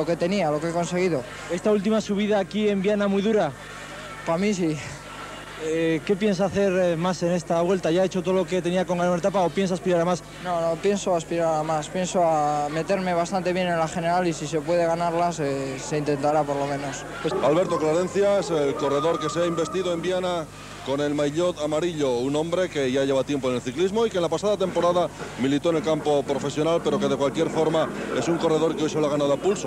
Lo que tenía, lo que he conseguido. Esta última subida aquí en Viana muy dura. Para mí sí. ¿Qué piensa hacer más en esta vuelta? ¿Ya ha hecho todo lo que tenía con ganar etapa o piensa aspirar a más? No, pienso aspirar a más. Pienso a meterme bastante bien en la general y si se puede ganarla se intentará por lo menos. Alberto Clarencia es el corredor que se ha investido en Viana con el maillot amarillo, un hombre que ya lleva tiempo en el ciclismo y que en la pasada temporada militó en el campo profesional, pero que de cualquier forma es un corredor que hoy se lo ha ganado a pulso.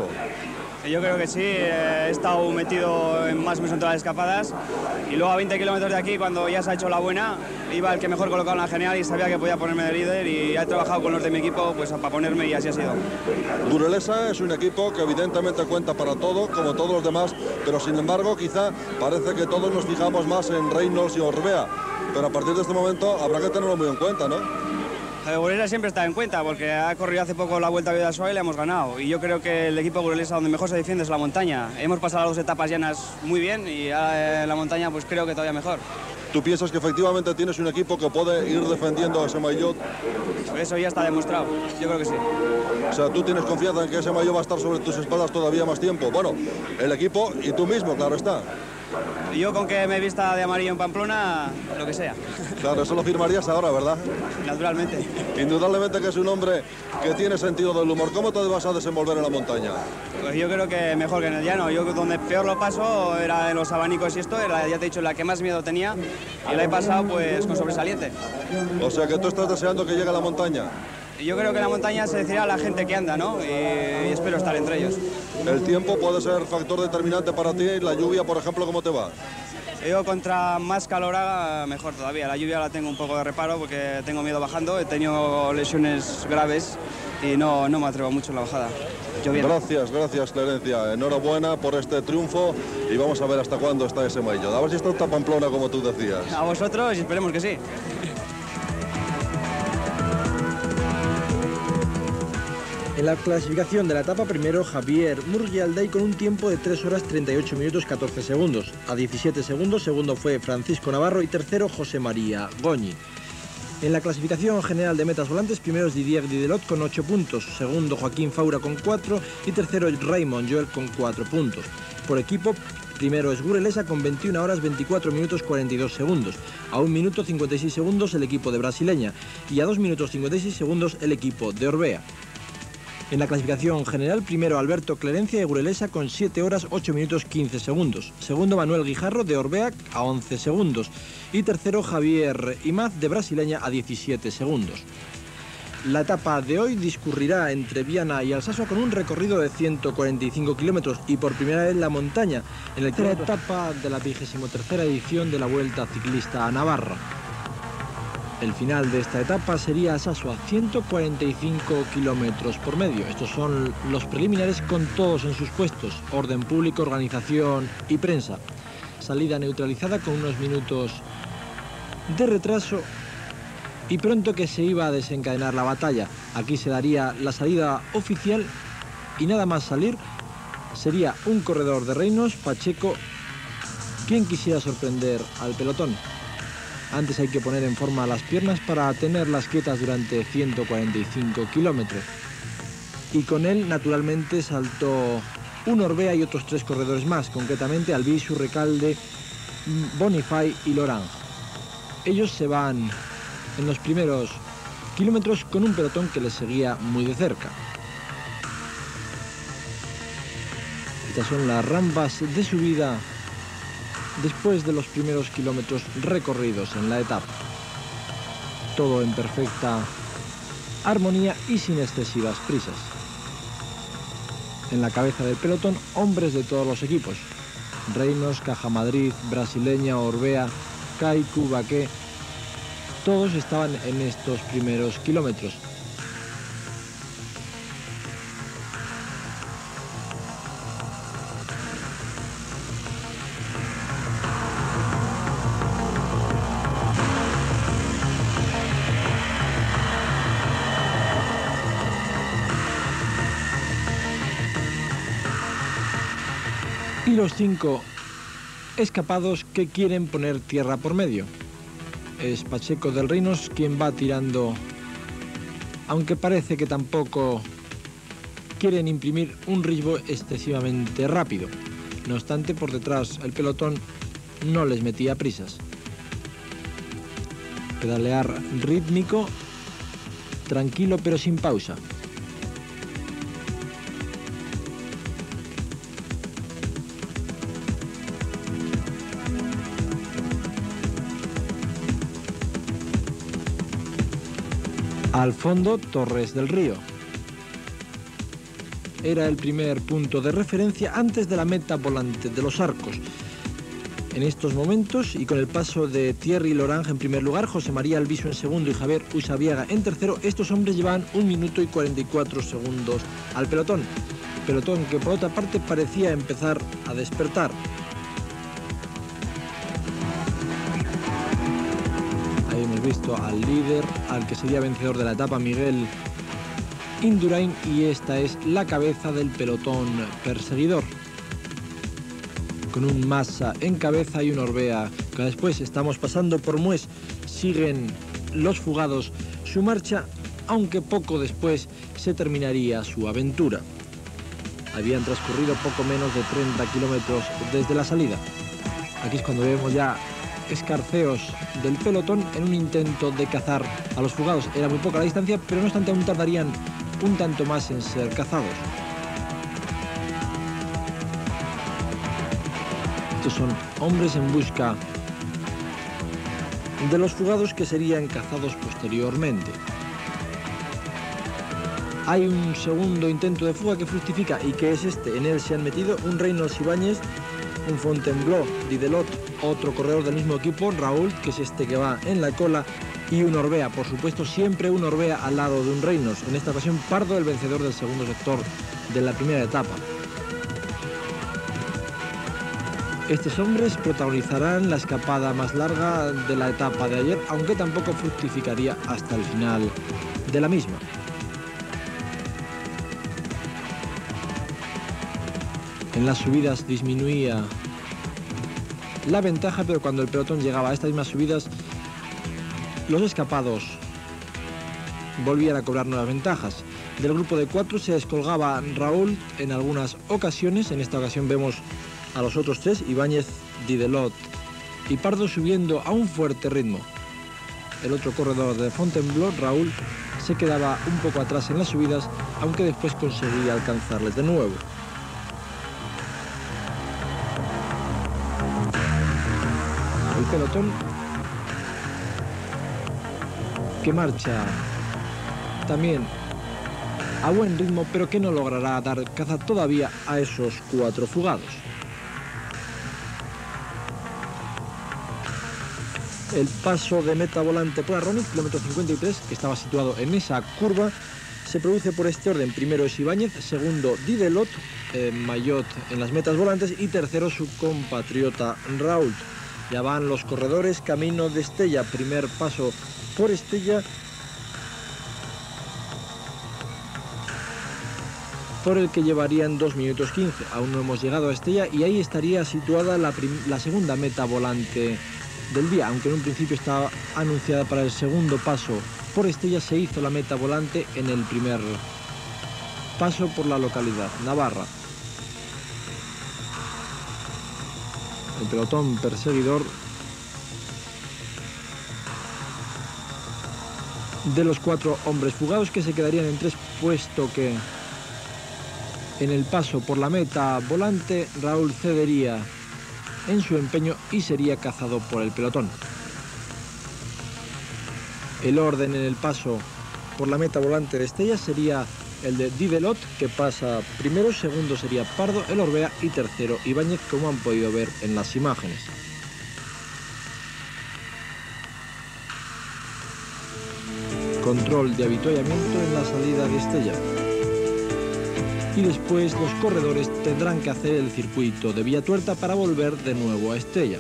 Yo creo que sí, he estado metido en más en todas las escapadas y luego a 20 kilómetros de aquí, cuando ya se ha hecho la buena, iba el que mejor colocado en la general y sabía que podía ponerme de líder y he trabajado con los de mi equipo pues para ponerme y así ha sido. Burelesa es un equipo que evidentemente cuenta para todo, como todos los demás, pero sin embargo quizá parece que todos nos fijamos más en Reynolds y Orbea, pero a partir de este momento habrá que tenerlo muy en cuenta, ¿no? Burelesa siempre está en cuenta porque ha corrido hace poco la Vuelta a Vidasoa y le hemos ganado. Y yo creo que el equipo Burelesa donde mejor se defiende es la montaña. Hemos pasado las 2 etapas llanas muy bien y ahora la montaña pues creo que todavía mejor. ¿Tú piensas que efectivamente tienes un equipo que puede ir defendiendo ese maillot? Eso ya está demostrado, yo creo que sí. O sea, ¿tú tienes confianza en que ese maillot va a estar sobre tus espaldas todavía más tiempo? Bueno, el equipo y tú mismo, claro está. Yo con que me vista de amarillo en Pamplona, lo que sea. Claro, eso lo firmarías ahora, ¿verdad? Naturalmente. Indudablemente que es un hombre que tiene sentido del humor. ¿Cómo te vas a desenvolver en la montaña? Pues yo creo que mejor que en el llano. Yo donde peor lo paso era en los abanicos y esto, era, ya te he dicho, la que más miedo tenía y la he pasado pues con sobresaliente. O sea que tú estás deseando que llegue a la montaña. Yo creo que en la montaña se decidirá la gente que anda, ¿no? Y espero estar entre ellos. ¿El tiempo puede ser factor determinante para ti? ¿La lluvia, por ejemplo, cómo te va? Yo contra más calor haga, mejor todavía. La lluvia la tengo un poco de reparo porque tengo miedo bajando. He tenido lesiones graves y no me atrevo mucho en la bajada. Gracias, Clarencia. Enhorabuena por este triunfo y vamos a ver hasta cuándo está ese maillot. A ver si está en Pamplona, como tú decías. A vosotros y esperemos que sí. En la clasificación de la etapa primero, Javier Murgialdai con un tiempo de 3 horas 38 minutos 14 segundos. A 17 segundos, segundo fue Francisco Navarro y tercero José María Goñi. En la clasificación general de metas volantes, primero es Didier Didelot con 8 puntos, segundo Joaquín Faura con 4 y tercero Raymond Joel con 4 puntos. Por equipo, primero es Burelesa con 21 horas 24 minutos 42 segundos. A 1 minuto 56 segundos el equipo de Brasileña y a 2 minutos 56 segundos el equipo de Orbea. En la clasificación general, primero Alberto Clarencia de Burelesa con 7 horas 8 minutos 15 segundos. Segundo Manuel Guijarro de Orbea a 11 segundos. Y tercero Javier Imaz de Brasileña a 17 segundos. La etapa de hoy discurrirá entre Viana y Alsasua con un recorrido de 145 kilómetros y por primera vez la montaña en la tercera etapa de la 23ª edición de la Vuelta Ciclista a Navarra. El final de esta etapa sería Alsasua, 145 kilómetros por medio. Estos son los preliminares con todos en sus puestos, orden público, organización y prensa. Salida neutralizada con unos minutos de retraso y pronto que se iba a desencadenar la batalla. Aquí se daría la salida oficial y nada más salir sería un corredor de Reinos, Pacheco, quien quisiera sorprender al pelotón. Antes hay que poner en forma las piernas para tenerlas quietas durante 145 kilómetros. Y con él, naturalmente, saltó un Orbea y otros 3 corredores más, concretamente Albizu, Recalde, Bonifay y Laurent. Ellos se van en los primeros kilómetros con un pelotón que les seguía muy de cerca. Estas son las rampas de subida después de los primeros kilómetros recorridos en la etapa. Todo en perfecta armonía y sin excesivas prisas. En la cabeza del pelotón, hombres de todos los equipos. Reinos, Caja Madrid, Brasileña, Orbea, Kaiku, Baqué. Todos estaban en estos primeros kilómetros. Y los 5 escapados que quieren poner tierra por medio. Es Pacheco del Reinos quien va tirando, aunque parece que tampoco quieren imprimir un ritmo excesivamente rápido. No obstante, por detrás el pelotón no les metía prisas. Pedalear rítmico, tranquilo pero sin pausa. Al fondo, Torres del Río. Era el primer punto de referencia antes de la meta volante de los Arcos. En estos momentos, y con el paso de Thierry Lorange en primer lugar, José María Albisu en segundo y Javier Usabiaga en tercero, estos hombres llevaban 1 minuto y 44 segundos al pelotón. Pelotón que por otra parte parecía empezar a despertar. Ahí hemos visto al líder, al que sería vencedor de la etapa, Miguel Indurain, y esta es la cabeza del pelotón perseguidor, con un Massa en cabeza y un Orbea que después. Estamos pasando por Mues, siguen los fugados su marcha, aunque poco después se terminaría su aventura. Habían transcurrido poco menos de 30 kilómetros desde la salida. Aquí es cuando vemos ya escarceos del pelotón en un intento de cazar a los fugados. Era muy poca la distancia, pero no obstante aún tardarían un tanto más en ser cazados. Estos son hombres en busca de los fugados que serían cazados posteriormente. Hay un segundo intento de fuga que fructifica y que es este. En él se han metido un Reynolds Ibáñez, un Fontainebleau Didelot, otro corredor del mismo equipo, Raúl, que es este que va en la cola, y un Orbea, por supuesto, siempre un Orbea al lado de un Reynolds. En esta ocasión Pardo, el vencedor del segundo sector de la primera etapa. Estos hombres protagonizarán la escapada más larga de la etapa de ayer, aunque tampoco fructificaría hasta el final de la misma. En las subidas disminuía la ventaja, pero cuando el pelotón llegaba a estas mismas subidas, los escapados volvían a cobrar nuevas ventajas. Del grupo de 4 se descolgaba Raúl en algunas ocasiones. En esta ocasión vemos a los otros 3, Ibáñez, Didelot y Pardo, subiendo a un fuerte ritmo. El otro corredor de Fontainebleau, Raúl, se quedaba un poco atrás en las subidas, aunque después conseguía alcanzarles de nuevo. El pelotón que marcha también a buen ritmo, pero que no logrará dar caza todavía a esos 4 fugados. El paso de meta volante por Arroniz, kilómetro 53, que estaba situado en esa curva, se produce por este orden. Primero es Ibáñez, segundo Didelot, Maillot en las metas volantes, y tercero su compatriota Raúl. Ya van los corredores camino de Estella. Primer paso por Estella, por el que llevarían 2 minutos 15. Aún no hemos llegado a Estella y ahí estaría situada la segunda meta volante del día, aunque en un principio estaba anunciada para el segundo paso por Estella. Se hizo la meta volante en el primer paso por la localidad, Navarra. El pelotón perseguidor de los 4 hombres fugados, que se quedarían en 3, puesto que en el paso por la meta volante Raúl cedería en su empeño y sería cazado por el pelotón. El orden en el paso por la meta volante de Estella sería el de Didelot, que pasa primero, segundo sería Pardo, el Orbea, y tercero Ibáñez, como han podido ver en las imágenes. Control de avituallamiento en la salida de Estella. Y después los corredores tendrán que hacer el circuito de Villatuerta para volver de nuevo a Estella.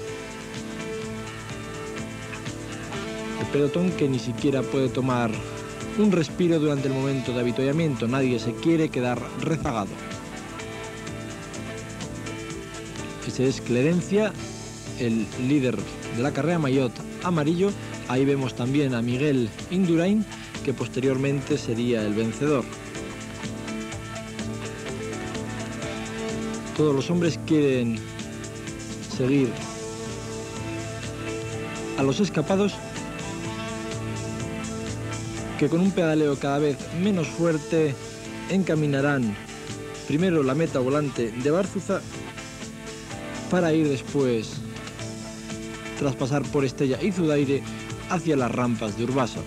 El pelotón que ni siquiera puede tomar un respiro durante el momento de avituallamiento. Nadie se quiere quedar rezagado. Ese es Clerencia, el líder de la carrera, Maillot amarillo. Ahí vemos también a Miguel Indurain, que posteriormente sería el vencedor. Todos los hombres quieren seguir a los escapados, que con un pedaleo cada vez menos fuerte encaminarán primero la meta volante de Bárzuza para ir después, tras pasar por Estella y Zudaire, hacia las rampas de Urbasa.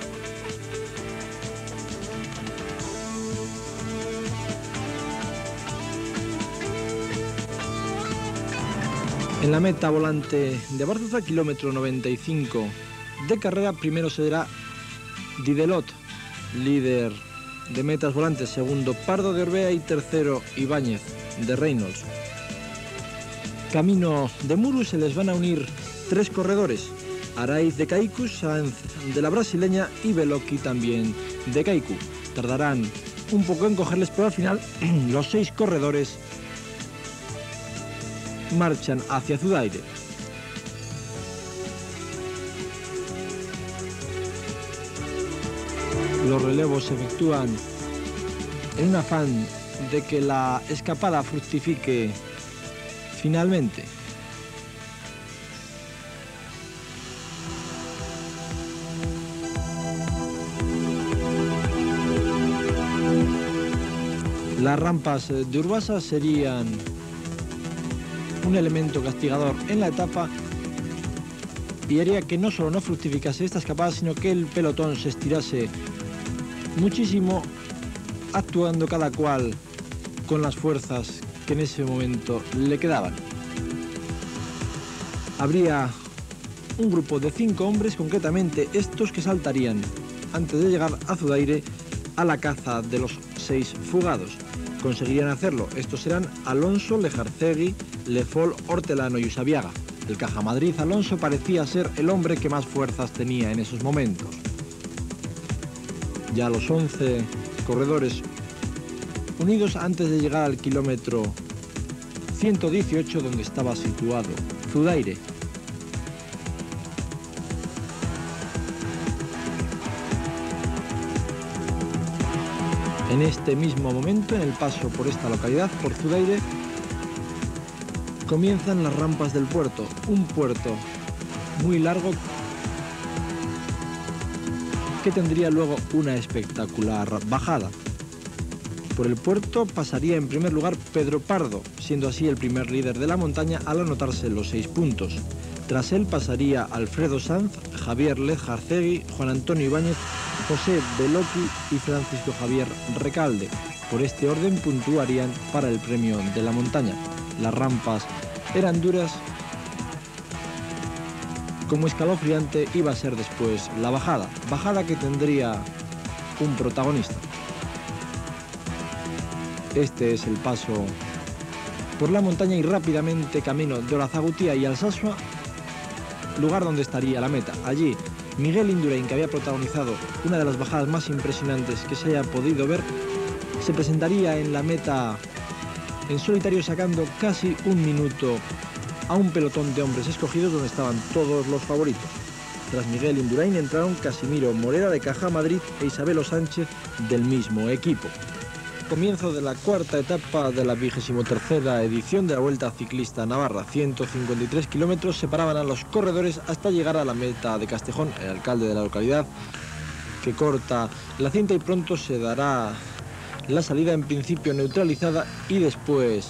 En la meta volante de Bárzuza, kilómetro 95 de carrera, primero será Didelot, líder de metas volantes, segundo Pardo de Orbea y tercero Ibáñez de Reynolds. Camino de Muru se les van a unir 3 corredores: Araiz de Kaiku, Sanz de la brasileña y Beloki también de Kaiku. Tardarán un poco en cogerles, pero al final los 6 corredores marchan hacia Zudaire. Los relevos se efectúan en un afán de que la escapada fructifique finalmente. Las rampas de Urbasa serían un elemento castigador en la etapa y haría que no solo no fructificase esta escapada, sino que el pelotón se estirase muchísimo, actuando cada cual con las fuerzas que en ese momento le quedaban. Habría un grupo de 5 hombres, concretamente estos, que saltarían antes de llegar a Zudaire a la caza de los 6 fugados. Conseguirían hacerlo. Estos serán Alonso, Lejarcegui, Lefol, Hortelano y Usabiaga. El Cajamadrid Alonso parecía ser el hombre que más fuerzas tenía en esos momentos. Ya los 11 corredores unidos antes de llegar al kilómetro 118, donde estaba situado Zudaire. En este mismo momento, en el paso por esta localidad, por Zudaire, comienzan las rampas del puerto, un puerto muy largo que tendría luego una espectacular bajada. Por el puerto pasaría en primer lugar Pedro Pardo, siendo así el primer líder de la montaña al anotarse los 6 puntos. Tras él pasaría Alfredo Sanz, Javier Lejarcegui, Juan Antonio Ibáñez, José Beloki y Francisco Javier Recalde. Por este orden puntuarían para el premio de la montaña. Las rampas eran duras, como escalofriante iba a ser después la bajada que tendría un protagonista. Este es el paso por la montaña y rápidamente camino de Olazagutia y Alsasua, lugar donde estaría la meta. Allí Miguel Indurain, que había protagonizado una de las bajadas más impresionantes que se haya podido ver, se presentaría en la meta en solitario, sacando casi un minuto a un pelotón de hombres escogidos donde estaban todos los favoritos. Tras Miguel Indurain entraron Casimiro Morera de Cajamadrid e Isabelo Sánchez del mismo equipo. Comienzo de la 4ª etapa de la 23ª edición de la Vuelta Ciclista Navarra. 153 kilómetros separaban a los corredores hasta llegar a la meta de Castejón, el alcalde de la localidad, que corta la cinta y pronto se dará la salida, en principio neutralizada y después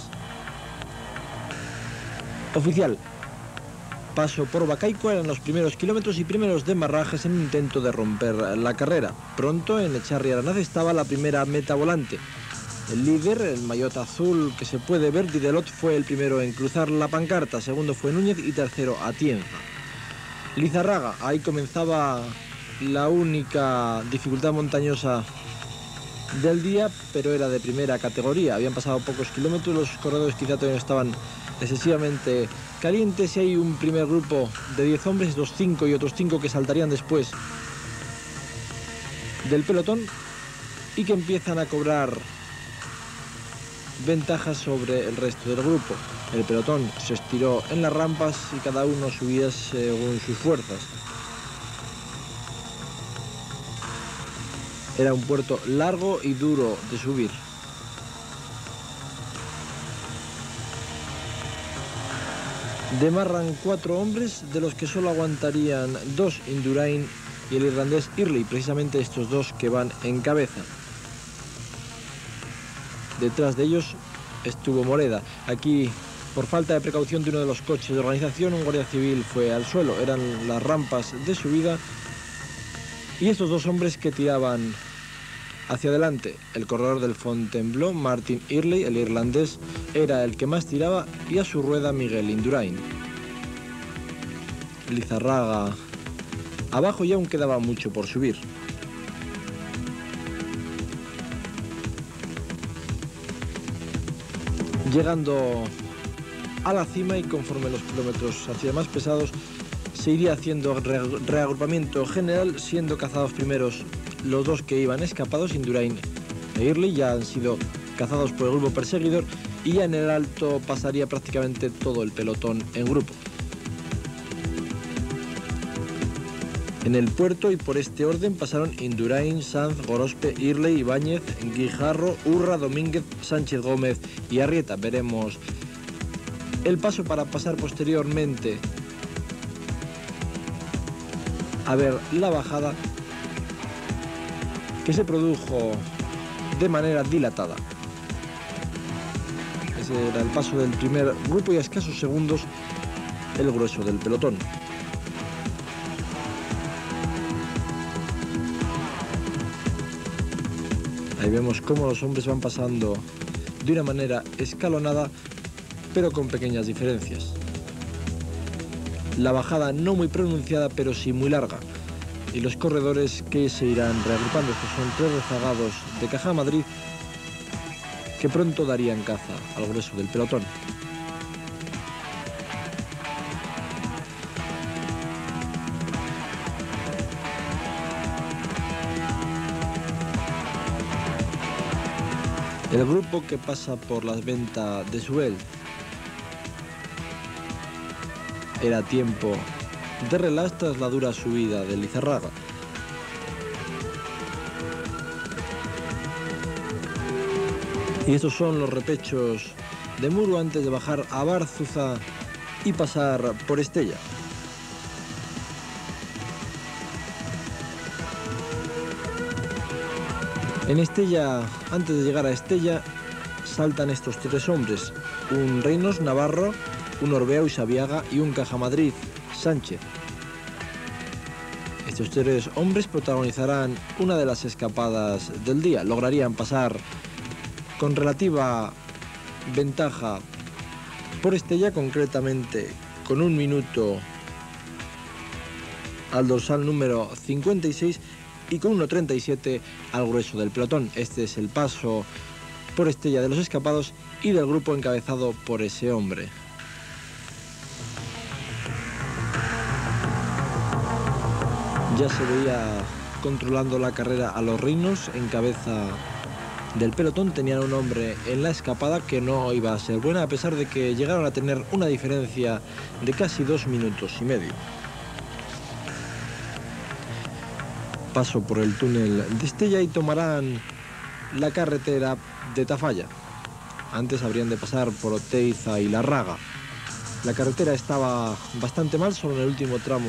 oficial. Paso por Bacaico eran los primeros kilómetros y primeros demarrajes en un intento de romper la carrera. Pronto en Echarri Aranaz estaba la primera meta volante. El líder, el maillot azul que se puede ver, Didelot, fue el primero en cruzar la pancarta, segundo fue Núñez y tercero Atienza. Lizarraga, ahí comenzaba la única dificultad montañosa del día, pero era de primera categoría. Habían pasado pocos kilómetros, los corredores quizá todavía no estaban excesivamente calientes y hay un primer grupo de 10 hombres, estos 5 y otros 5 que saltarían después del pelotón y que empiezan a cobrar ventajas sobre el resto del grupo. El pelotón se estiró en las rampas y cada uno subía según sus fuerzas. Era un puerto largo y duro de subir. Demarran 4 hombres, de los que solo aguantarían 2 Indurain y el irlandés Early, precisamente estos dos que van en cabeza. Detrás de ellos estuvo Moreda. Aquí, por falta de precaución de uno de los coches de organización, un guardia civil fue al suelo. Eran las rampas de subida y estos dos hombres que tiraban hacia adelante. El corredor del Fontainebleau, Martin Early, el irlandés, era el que más tiraba, y a su rueda Miguel Indurain. Lizarraga abajo y aún quedaba mucho por subir. Llegando a la cima, y conforme los kilómetros se hacían más pesados, se iría haciendo reagrupamiento general, siendo cazados primeros los dos que iban escapados, Indurain e Early. Ya han sido cazados por el grupo perseguidor, y ya en el alto pasaría prácticamente todo el pelotón en grupo. En el puerto, y por este orden, pasaron Indurain, Sanz, Gorospe, Early, Ibáñez, Guijarro, Urra, Domínguez, Sánchez Gómez y Arrieta. Veremos el paso para pasar posteriormente a ver la bajada, que se produjo de manera dilatada. Ese era el paso del primer grupo, y a escasos segundos el grueso del pelotón. Ahí vemos cómo los hombres van pasando de una manera escalonada, pero con pequeñas diferencias. La bajada no muy pronunciada, pero sí muy larga. Y los corredores que se irán reagrupando. Estos son 3 rezagados de Caja Madrid que pronto darían caza al grueso del pelotón. El grupo que pasa por las ventas de Suel. Era tiempo de relax tras la dura subida de Lizarraga. Y estos son los repechos de Muro antes de bajar a Bárzuza y pasar por Estella. En Estella, antes de llegar a Estella, saltan estos 3 hombres: un Reinos Navarro, un Orbeao Isabiaga y un Caja Madrid Sánchez. Estos 3 hombres protagonizarán una de las escapadas del día. Lograrían pasar con relativa ventaja por Estella, concretamente con 1 minuto al dorsal número 56 y con 1.37 al grueso del pelotón. Este es el paso por Estella de los escapados y del grupo encabezado por ese hombre. Ya se veía controlando la carrera a los Reinos. En cabeza del pelotón tenían un hombre en la escapada que no iba a ser buena, a pesar de que llegaron a tener una diferencia de casi 2 minutos y medio. Paso por el túnel de Estella y tomarán la carretera de Tafalla. Antes habrían de pasar por Oteiza y Larraga. La carretera estaba bastante mal, solo en el último tramo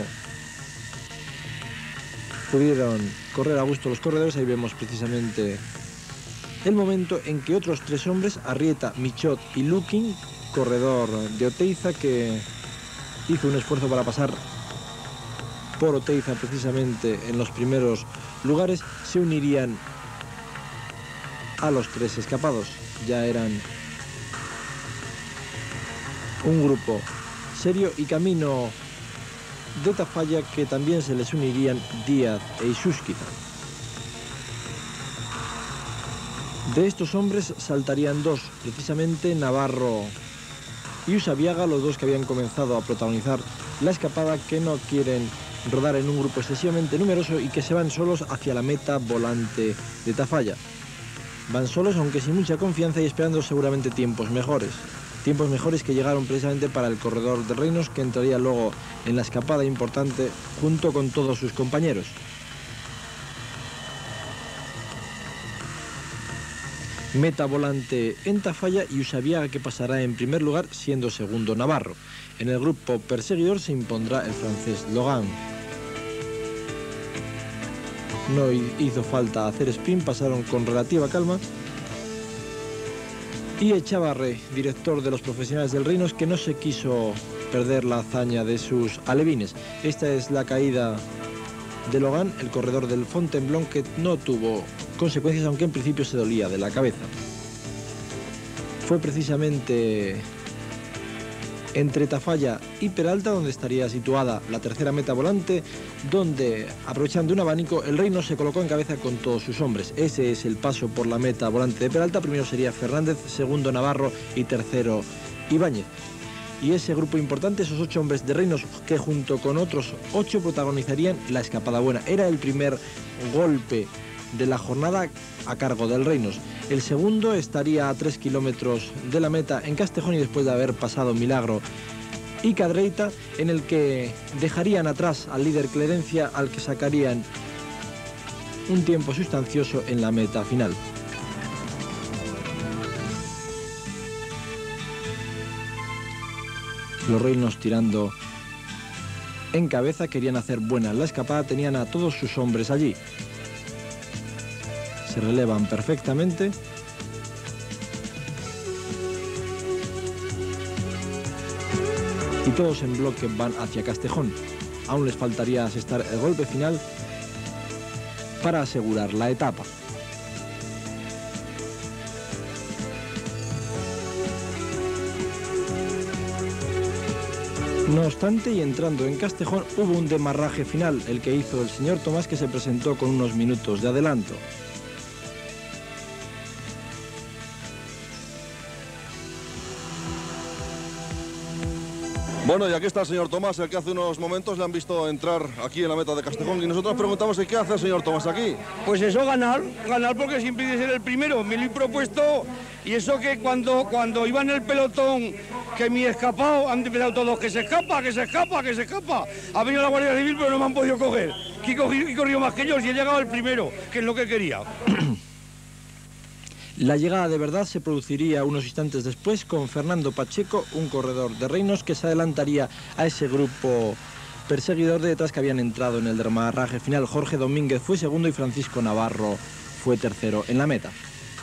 pudieron correr a gusto los corredores. Ahí vemos precisamente el momento en que otros 3 hombres, Arrieta, Michot y Lukin, corredor de Oteiza, que hizo un esfuerzo para pasar por Oteiza precisamente en los primeros lugares, se unirían a los 3 escapados. Ya eran un grupo serio, y camino de Tafalla, que también se les unirían Díaz e Isúsquiza. De estos hombres saltarían 2, precisamente Navarro y Usabiaga, los 2 que habían comenzado a protagonizar la escapada, que no quieren rodar en un grupo excesivamente numeroso y que se van solos hacia la meta volante de Tafalla. Van solos, aunque sin mucha confianza, y esperando seguramente tiempos mejores. Tiempos mejores que llegaron precisamente para el corredor de Reinos, que entraría luego en la escapada importante junto con todos sus compañeros. Meta volante en Tafalla y Usabiaga, que pasará en primer lugar siendo segundo Navarro. En el grupo perseguidor se impondrá el francés Logan. No hizo falta hacer sprint, pasaron con relativa calma. Y Echavarre, director de los profesionales del Reinos, que no se quiso perder la hazaña de sus alevines. Esta es la caída de Logan, el corredor del Fontainebleau, que no tuvo consecuencias, aunque en principio se dolía de la cabeza. Fue precisamente entre Tafalla y Peralta donde estaría situada la tercera meta volante, donde, aprovechando un abanico, el Reinos se colocó en cabeza con todos sus hombres. Ese es el paso por la meta volante de Peralta. Primero sería Fernández, segundo Navarro y tercero Ibáñez. Y ese grupo importante, esos 8 hombres de Reinos, que junto con otros 8 protagonizarían la escapada buena. Era el primer golpe de la jornada a cargo del Reinos. El segundo estaría a 3 kilómetros de la meta en Castejón, y después de haber pasado Milagro y Cadreita, en el que dejarían atrás al líder Clerencia, al que sacarían un tiempo sustancioso en la meta final. Los Reinos tirando en cabeza, querían hacer buena la escapada, tenían a todos sus hombres allí. Se relevan perfectamente. Y todos en bloque van hacia Castejón. Aún les faltaría asestar el golpe final para asegurar la etapa. No obstante, y entrando en Castejón, hubo un demarraje final, el que hizo el señor Tomás, que se presentó con unos minutos de adelanto. Bueno, y aquí está el señor Tomás, el que hace unos momentos le han visto entrar aquí en la meta de Castejón, y nosotros preguntamos qué hace el señor Tomás aquí. Pues eso, ganar porque siempre hay que ser el primero, me lo he propuesto, y eso que cuando iba en el pelotón, que me he escapado, han empezado todos, que se escapa, que se escapa, que se escapa. Ha venido la Guardia Civil, pero no me han podido coger, que he corrido más que ellos y he llegado el primero, que es lo que quería. La llegada de verdad se produciría unos instantes después con Fernando Pacheco, un corredor de Reinos, que se adelantaría a ese grupo perseguidor de detrás que habían entrado en el demarraje final. Jorge Domínguez fue segundo y Francisco Navarro fue tercero en la meta.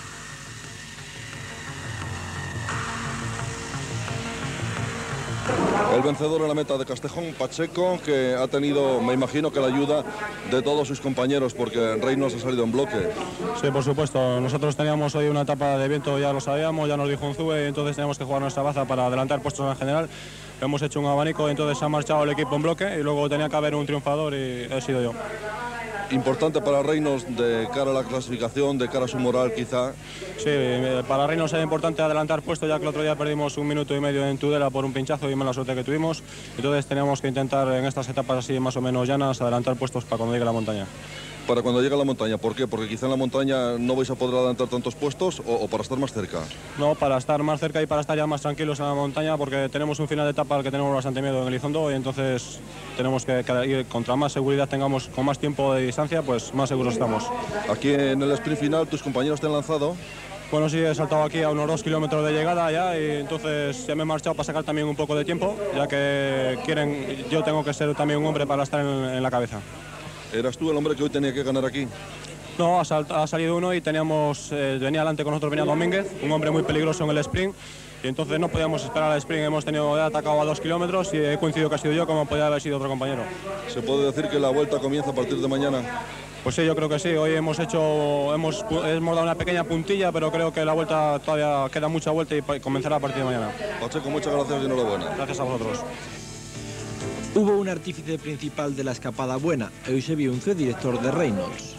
El vencedor en la meta de Castejón, Pacheco, que ha tenido, me imagino, que la ayuda de todos sus compañeros, porque Reinos ha salido en bloque. Sí, por supuesto. Nosotros teníamos hoy una etapa de viento, ya lo sabíamos, ya nos dijo Unzúe, y entonces teníamos que jugar nuestra baza para adelantar puestos en la general. Hemos hecho un abanico, entonces se ha marchado el equipo en bloque y luego tenía que haber un triunfador y he sido yo. Importante para Reinos de cara a la clasificación, de cara a su moral quizá. Sí, para Reinos era importante adelantar puesto, ya que el otro día perdimos 1 minuto y medio en Tudela por un pinchazo y mala suerte que tuvimos. Entonces teníamos que intentar en estas etapas así más o menos llanas adelantar puestos para cuando llegue la montaña. Para cuando llegue a la montaña, ¿por qué? Porque quizá en la montaña no vais a poder adelantar tantos puestos, o para estar más cerca. No, para estar más cerca y para estar ya más tranquilos en la montaña, porque tenemos un final de etapa al que tenemos bastante miedo en Elizondo, y entonces tenemos que ir, contra más seguridad tengamos, con más tiempo de distancia, pues más seguros estamos. Aquí en el sprint final, ¿tus compañeros te han lanzado? Bueno, sí, he saltado aquí a unos 2 kilómetros de llegada ya, y entonces ya me he marchado para sacar también un poco de tiempo, ya que yo tengo que ser también un hombre para estar en la cabeza. ¿Eras tú el hombre que hoy tenía que ganar aquí? No, ha salido uno y venía adelante con nosotros, venía Domínguez, un hombre muy peligroso en el sprint, y entonces no podíamos esperar al sprint. Hemos atacado a 2 kilómetros y he coincidido que ha sido yo, como podía haber sido otro compañero. ¿Se puede decir que la vuelta comienza a partir de mañana? Pues sí, yo creo que sí. Hoy hemos dado una pequeña puntilla, pero creo que la vuelta todavía queda mucha vuelta y comenzará a partir de mañana. Pacheco, muchas gracias y enhorabuena. Gracias a vosotros. Hubo un artífice principal de la escapada buena, Eusebio Unzúe, director de Reynolds.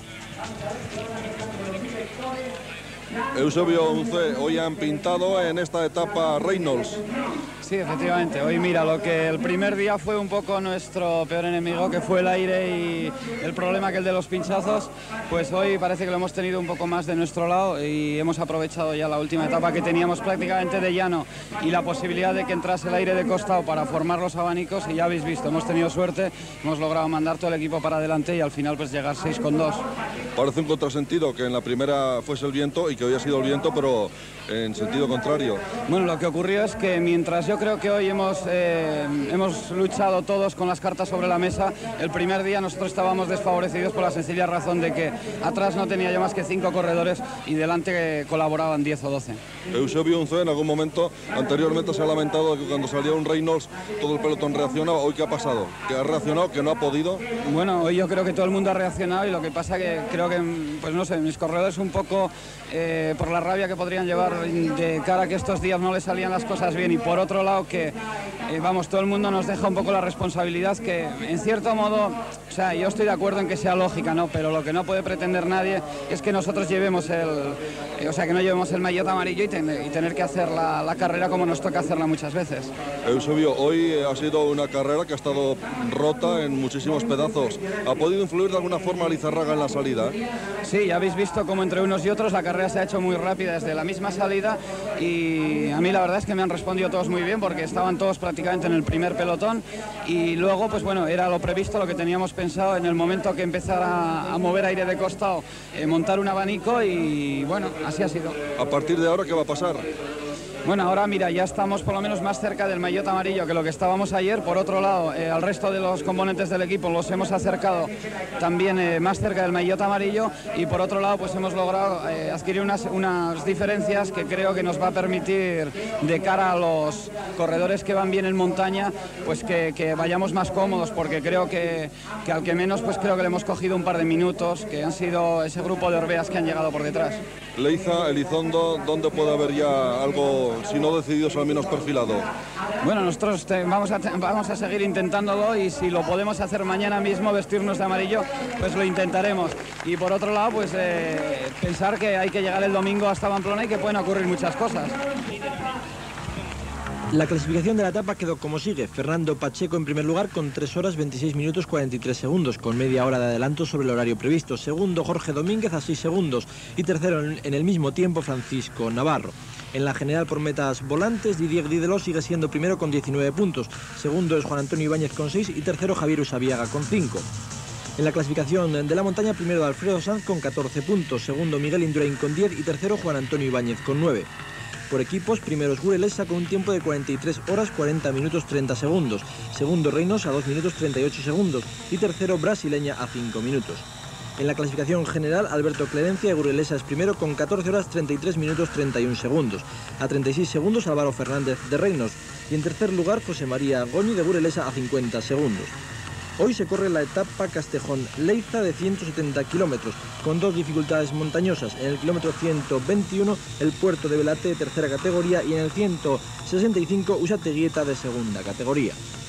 Eusebio Unzúe, hoy han pintado en esta etapa Reynolds. Sí, efectivamente. Hoy mira, lo que el primer día fue un poco nuestro peor enemigo, que fue el aire y el problema que el de los pinchazos, pues hoy parece que lo hemos tenido un poco más de nuestro lado y hemos aprovechado ya la última etapa que teníamos prácticamente de llano y la posibilidad de que entrase el aire de costado para formar los abanicos, y ya habéis visto, hemos tenido suerte, hemos logrado mandar todo el equipo para adelante y al final pues llegar 6,2. Parece un contrasentido que en la primera fuese el viento y que hoy ha sido el viento, pero en sentido contrario. Bueno, lo que ocurrió es que mientras yo creo que hoy hemos luchado todos con las cartas sobre la mesa, el primer día nosotros estábamos desfavorecidos por la sencilla razón de que atrás no tenía yo más que 5 corredores y delante colaboraban 10 o 12. Eusebio Unzué en algún momento anteriormente se ha lamentado de que cuando salía un Reynolds todo el pelotón reaccionaba. ¿Hoy qué ha pasado? ¿Que ha reaccionado? ¿Que no ha podido? Bueno, hoy yo creo que todo el mundo ha reaccionado y lo que pasa que creo que, pues no sé, mis corredores un poco por la rabia que podrían llevar de cara a que estos días no les salían las cosas bien y por otro lado que, vamos, todo el mundo nos deja un poco la responsabilidad que en cierto modo, o sea, yo estoy de acuerdo en que sea lógica, ¿no? Pero lo que no puede pretender nadie es que nosotros llevemos que no llevemos el maillot amarillo y tener que hacer la carrera como nos toca hacerla muchas veces. Eusebio, hoy ha sido una carrera que ha estado rota en muchísimos pedazos. ¿Ha podido influir de alguna forma Lizarraga en la salida? Sí, ya habéis visto cómo entre unos y otros la carrera se ha hecho muy rápida desde la misma salida y a mí la verdad es que me han respondido todos muy bien porque estaban todos prácticamente en el primer pelotón y luego pues bueno, era lo previsto, lo que teníamos pensado en el momento que empezara a mover aire de costado, montar un abanico y bueno, así ha sido. ¿A partir de ahora qué va a pasar? Bueno, ahora mira, ya estamos por lo menos más cerca del maillot amarillo que lo que estábamos ayer. Por otro lado, al resto de los componentes del equipo los hemos acercado también más cerca del maillot amarillo y por otro lado pues hemos logrado adquirir unas diferencias que creo que nos va a permitir de cara a los corredores que van bien en montaña pues que vayamos más cómodos porque creo que al que menos pues creo que le hemos cogido un par de minutos que han sido ese grupo de orbeas que han llegado por detrás. Leiza, Elizondo, ¿dónde puede haber ya algo, si no decididos, al menos perfilado? Bueno, nosotros vamos a seguir intentándolo y si lo podemos hacer mañana mismo, vestirnos de amarillo, pues lo intentaremos. Y por otro lado, pues pensar que hay que llegar el domingo hasta Pamplona y que pueden ocurrir muchas cosas. La clasificación de la etapa quedó como sigue. Fernando Pacheco en primer lugar con 3 horas 26 minutos 43 segundos, con media hora de adelanto sobre el horario previsto. Segundo, Jorge Domínguez a 6 segundos. Y tercero, en el mismo tiempo, Francisco Navarro. En la general por metas volantes, Didier Didelot sigue siendo primero con 19 puntos. Segundo es Juan Antonio Ibáñez con 6 y tercero Javier Usabiaga con 5. En la clasificación de la montaña, primero Alfredo Sanz con 14 puntos. Segundo, Miguel Indurain con 10 y tercero, Juan Antonio Ibáñez con 9. Por equipos, primero es Gurelesa con un tiempo de 43 horas 40 minutos 30 segundos. Segundo, Reynolds a 2 minutos 38 segundos. Y tercero, Brasileña a 5 minutos. En la clasificación general, Alberto Clerencia de Gurelesa es primero con 14 horas 33 minutos 31 segundos. A 36 segundos, Álvaro Fernández de Reynolds. Y en tercer lugar, José María Goñi de Gurelesa a 50 segundos. Hoy se corre la etapa Castejón-Leiza de 170 kilómetros, con 2 dificultades montañosas. En el kilómetro 121, el puerto de Belate de tercera categoría y en el 165, Usateguieta de segunda categoría.